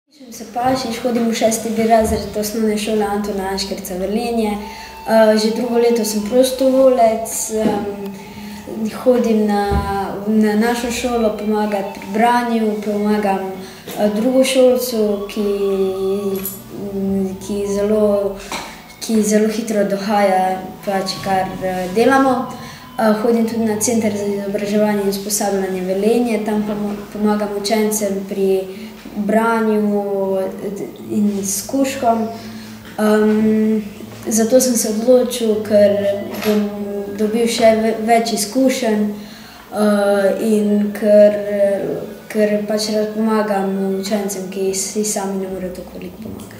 Pišem se Pašič, hodim v 6. razred osnovne šole Antona Anškerca Velenje. Že drugo leto sem prostovoljec, hodim na našo šolo pomagat pri branju, pomagam drugošolcu, ki zelo hitro dohaja, kar delamo. Hodim tudi na Center za izobraževanje in usposabljanje Velenje, tam pomagam učencem pri branju in s kužkom. Zato sem se odločil, ker bom dobil še več izkušenj in ker pač rad pomagam učencem, ki si sami ne morejo tako veliko pomagati.